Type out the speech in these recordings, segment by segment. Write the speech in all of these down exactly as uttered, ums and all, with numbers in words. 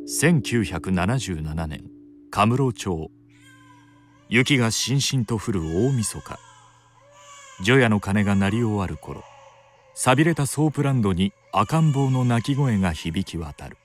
せんきゅうひゃくななじゅうななねんカムロ町。雪がしんしんと降る大晦日、除夜の鐘が鳴り終わる頃、さびれたソープランドに赤ん坊の泣き声が響き渡る。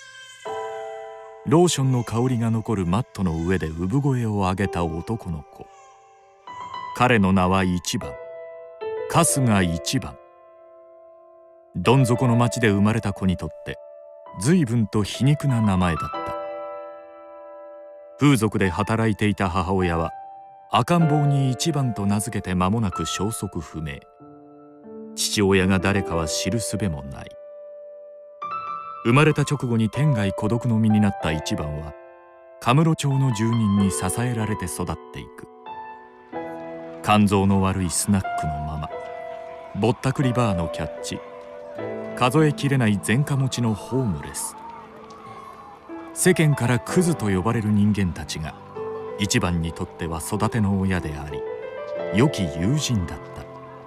ローションの香りが残るマットの上で産声を上げた男の子。彼の名は一番、春日一番。どん底の町で生まれた子にとって随分と皮肉な名前だった。風俗で働いていた母親は赤ん坊に一番と名付けて間もなく消息不明。父親が誰かは知るすべもない。生まれた直後に天涯孤独の身になった一番はカムロ町の住人に支えられて育っていく。肝臓の悪いスナックのママ、ぼったくりバーのキャッチ、数えきれない前科持ちのホームレス、世間からクズと呼ばれる人間たちが一番にとっては育ての親であり良き友人だった。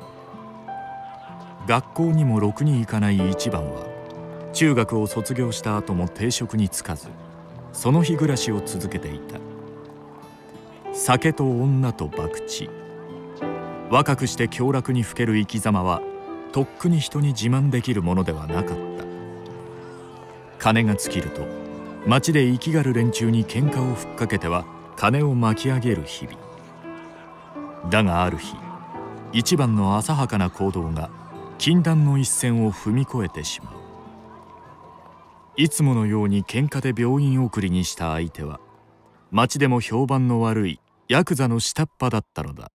学校にもろくに行かない一番は中学を卒業した後も定職に就かず、その日暮らしを続けていた。酒と女と博打、若くして凶楽にふける生き様はとっくに人に自慢できるものではなかった。金が尽きると町で生きがる連中に喧嘩をふっかけては金を巻き上げる日々だが、ある日一番の浅はかな行動が禁断の一線を踏み越えてしまう。いつものように喧嘩で病院送りにした相手は町でも評判の悪いヤクザの下っ端だったのだ。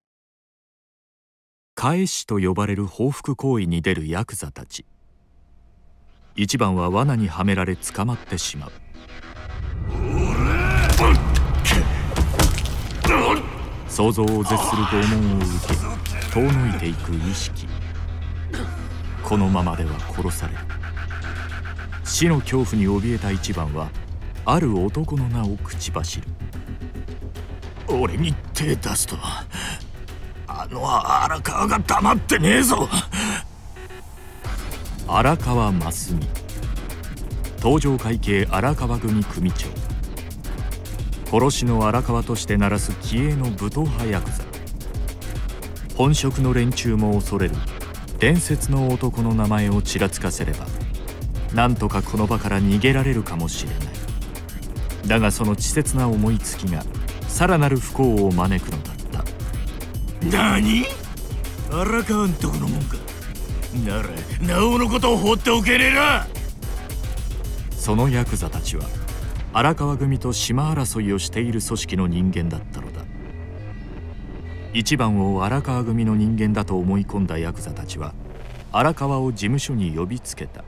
返しと呼ばれる報復行為に出るヤクザたち。一番は罠にはめられ捕まってしまう。想像を絶する拷問を受け遠のいていく意識。このままでは殺される。死の恐怖に怯えた一番はある男の名を口走る。 俺に手出すとあの荒川が黙ってねえぞ。 荒川真澄、東条会系荒川組組長。殺しの荒川として鳴らす気鋭の武闘派ヤクザ。本職の連中も恐れる伝説の男の名前をちらつかせればなんとかこの場から逃げられるかもしれない。だがその稚拙な思いつきがさらなる不幸を招くのだった。 何？荒川んとこのもんか。ならなおのことを放っておけねえな。 そのヤクザたちは荒川組と島争いをしている組織の人間だったのだ。一番を荒川組の人間だと思い込んだヤクザたちは荒川を事務所に呼びつけた。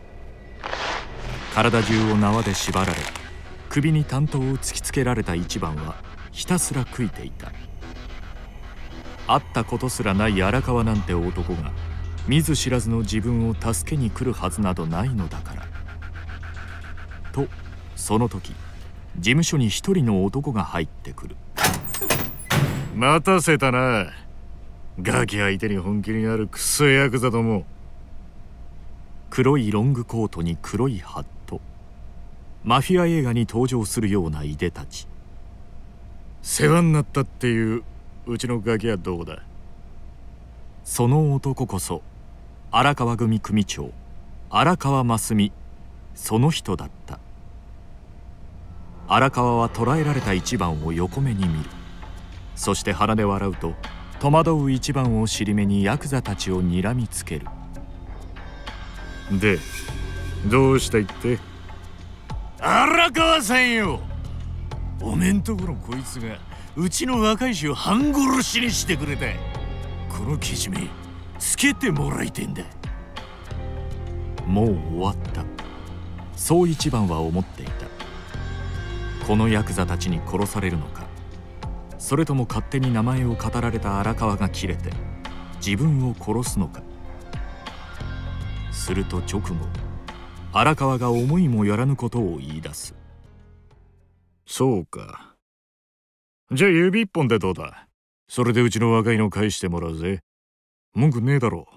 体中を縄で縛られ首に短刀を突きつけられた一番はひたすら悔いていた。会ったことすらない荒川なんて男が見ず知らずの自分を助けに来るはずなどないのだから。とその時事務所に一人の男が入ってくる。 待たせたな。ガキ相手に本気になるクソヤクザども。 黒いロングコートに黒いハット、マフィア映画に登場するようないでたち。 世話になったっていううちのガキはどこだ。 その男こそ荒川組組長荒川真澄、その人だった。荒川は捕らえられた一番を横目に見る。そして鼻で笑うと戸惑う一番を尻目にヤクザたちを睨みつける。 でどうしたいって。荒川さんよ、おめんところこいつがうちの若い衆を半殺しにしてくれた。このけじめつけてもらいてんだ。 もう終わった、そう一番は思っていた。このヤクザたちに殺されるのか、それとも勝手に名前を語られた荒川が切れて自分を殺すのか。すると直後荒川が思いもよらぬことを言い出す。 そうか、じゃあ指一本でどうだ。それでうちの若いの返してもらうぜ。文句ねえだろ。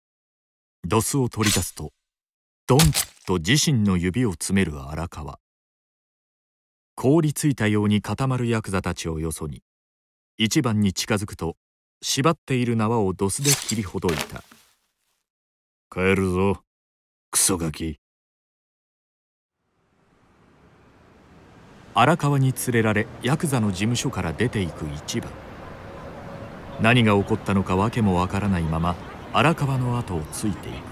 ドスを取り出すとドンと自身の指を詰める荒川。 凍りついたように固まるヤクザたちをよそに一番に近づくと縛っている縄をドスで切りほどいた。 帰るぞクソガキ。 荒川に連れられヤクザの事務所から出ていく一番。何が起こったのか訳もわからないまま荒川の後をついていく。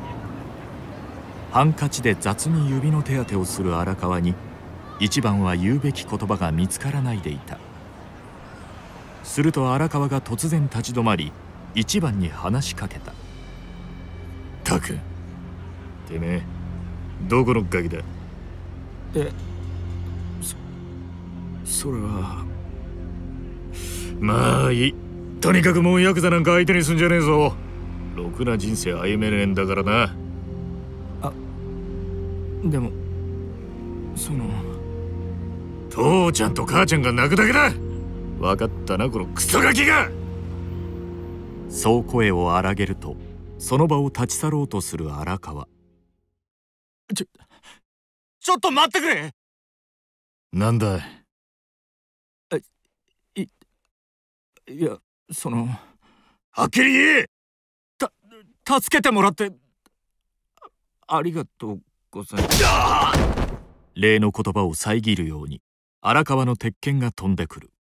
ハンカチで雑に指の手当てをする荒川に一番は言うべき言葉が見つからないでいた。すると荒川が突然立ち止まり一番に話しかけた。 たくてめえどこのガキだ。 えそそれは。 まあいい。とにかくもうヤクザなんか相手にすんじゃねえぞ。ろくな人生歩めねえんだからな。 あでもその父ちゃんと母ちゃんが泣くだけだ。分かったなこのクソガキが。 そう声を荒げるとその場を立ち去ろうとする荒川。ちょちょっと待ってくれ。 なんだいいやそのはっきり言え。 た助けてもらってありがとうございます。例の言葉を遮るように荒川の鉄拳が飛んでくる。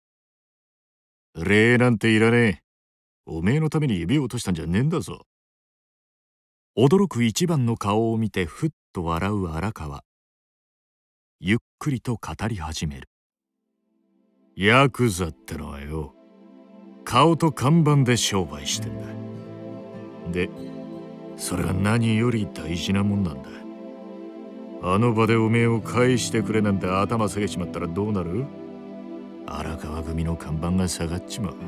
礼なんていらねえ。おめえのために指を落としたんじゃねえんだぞ。 驚く一番の顔を見てふっと笑う荒川。ゆっくりと語り始める。 ヤクザってのはよ、顔と看板で商売してんだ。でそれが何より大事なもんなんだ。あの場でおめえを返してくれなんて頭下げちまったらどうなる。荒川組の看板が下がっちまう。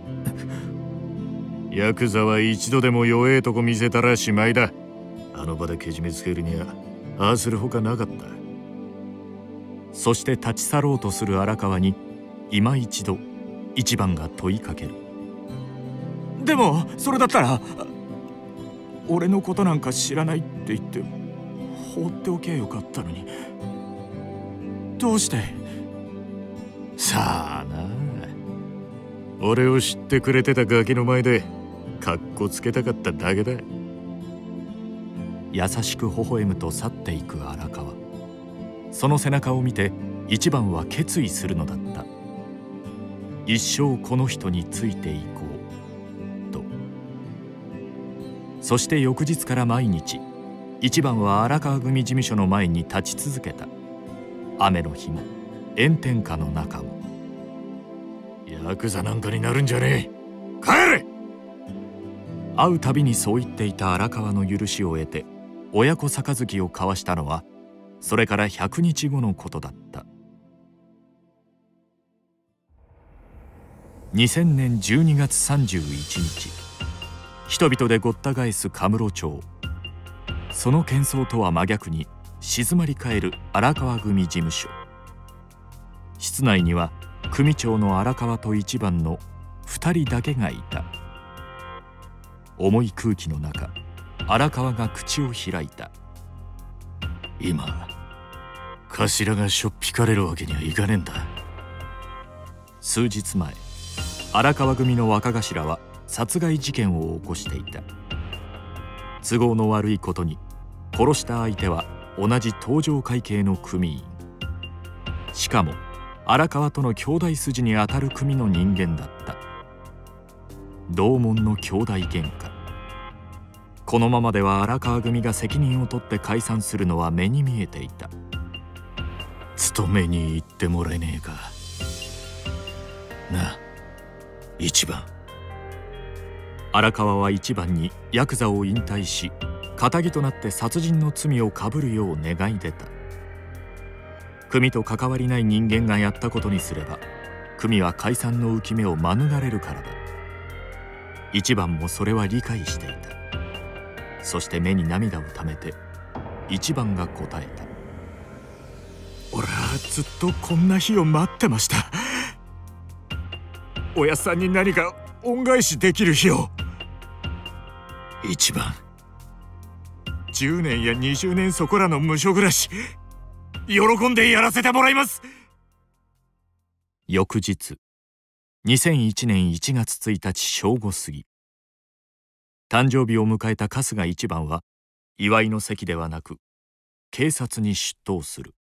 ヤクザは一度でも弱えとこ見せたらしまいだ。あの場でけじめつけるにはああするほかなかった。 そして立ち去ろうとする荒川に今一度一番が問いかける。でもそれだったら俺のことなんか知らないって言って放っておけばよかったのに。どうして。 さあな。俺を知ってくれてたガキの前でカッコつけたかっただけだ。 優しく微笑むと去っていく荒川。その背中を見て一番は決意するのだった。一生この人についていこうと。そして翌日から毎日一番は荒川組事務所の前に立ち続けた。雨の日も炎天下の中も。 ヤクザなんかになるんじゃねえ。帰れ。 会うたびにそう言っていた荒川の許しを得て親子杯を交わしたのはそれからひゃくにちごのことだった。にせんねんじゅうにがつさんじゅういちにち、人々でごった返すカムロ町。その喧騒とは真逆に静まり返る荒川組事務所。室内には組長の荒川と一番のふたりだけがいた。重い空気の中荒川が口を開いた。 今頭がしょっぴかれるわけにはいかねえんだ。 数日前荒川組の若頭は殺害事件を起こしていた。都合の悪いことに殺した相手は同じ東上会系の組員。しかも荒川との兄弟筋にあたる組の人間だった。同門の兄弟喧嘩。このままでは荒川組が責任を取って解散するのは目に見えていた。 勤めに行ってもらえねえかなあ一番。 荒川は一番にヤクザを引退し堅気となって殺人の罪をかぶるよう願い出た。組と関わりない人間がやったことにすれば組は解散の浮き目を免れるからだ。一番もそれは理解していた。そして目に涙をためて一番が答えた。俺はずっとこんな日を待ってました。おやっさんに何か恩返しできる日を。 一番じゅうねんやにじゅうねんそこらの無所暮らし喜んでやらせてもらいます。 翌日、にせんいちねんいちがつついたち正午過ぎ、誕生日を迎えた春日一番は祝いの席ではなく警察に出頭する。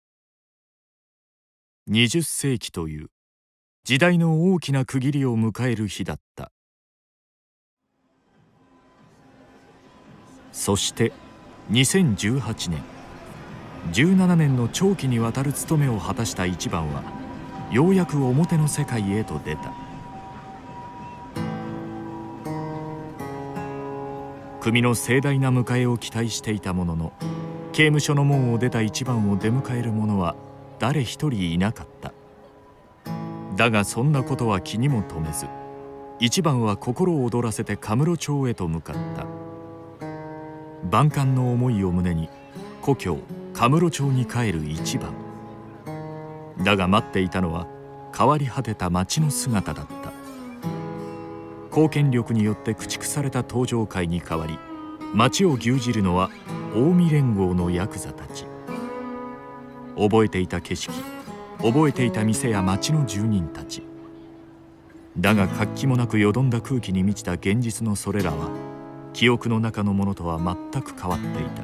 にじゅっせいきという時代の大きな区切りを迎える日だった。そしてにせんじゅうはちねん、じゅうななねんの長期にわたる務めを果たした一番はようやく表の世界へと出た。組の盛大な迎えを期待していたものの、刑務所の門を出た一番を出迎える者は誰一人いなかった。だがそんなことは気にも留めず、一番は心を躍らせてカムロ町へと向かった。万感の思いを胸に故郷カムロ町に帰る一番だが、待っていたのは変わり果てた町の姿だった。公権力によって駆逐された東上会に代わり、町を牛耳るのは近江連合のヤクザたち。覚えていた景色、覚えていた店や町の住人たちだが、活気もなくよどんだ空気に満ちた現実のそれらは記憶の中のものとは全く変わっていた。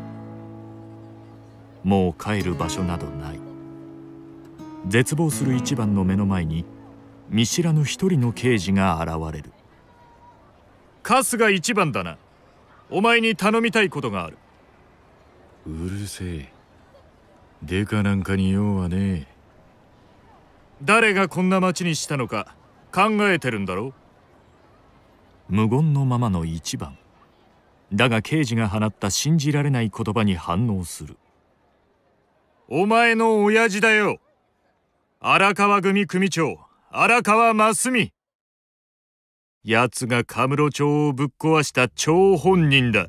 もう帰る場所などない。絶望する一番の目の前に見知らぬ一人の刑事が現れる。 春日一番だな。お前に頼みたいことがある。 うるせえ。デカなんかに用はねえ。 誰がこんな町にしたのか考えてるんだろう。 無言のままの一番だが、刑事が放った信じられない言葉に反応する。 お前の親父だよ。荒川組組長荒川真澄。奴がカムロ町をぶっ壊した張本人だ。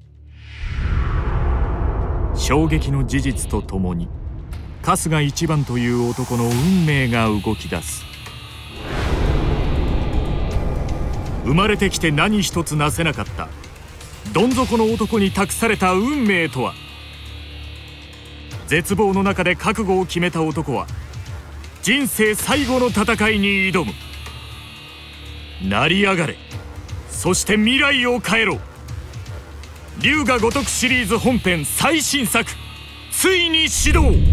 衝撃の事実とともに春日一番という男の運命が動き出す。生まれてきて何一つなせなかったどん底の男に託された運命とは。絶望の中で覚悟を決めた男は人生最後の戦いに挑む。成り上がれ、そして未来を変えろ。龍が如くシリーズ本編最新作ついに始動。